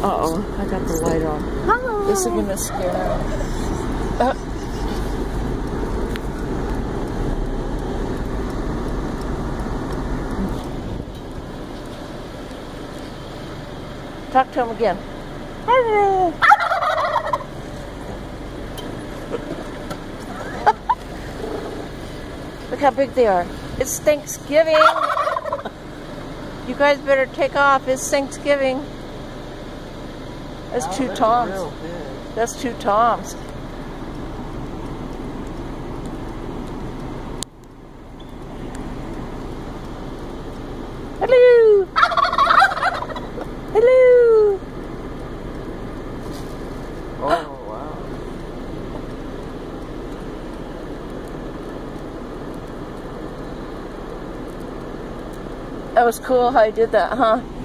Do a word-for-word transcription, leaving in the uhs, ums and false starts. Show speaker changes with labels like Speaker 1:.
Speaker 1: Uh-oh, I got the light on.
Speaker 2: Hello.
Speaker 1: This is gonna scare her. Uh. Talk to him again. Hello. Look how big they are. It's Thanksgiving. You guys better take off. It's Thanksgiving. That's
Speaker 3: Oh,
Speaker 1: two
Speaker 3: that's
Speaker 1: toms.
Speaker 3: real big.
Speaker 1: That's two toms. Hello. Hello.
Speaker 3: Oh, wow.
Speaker 1: That was cool how you did that, huh?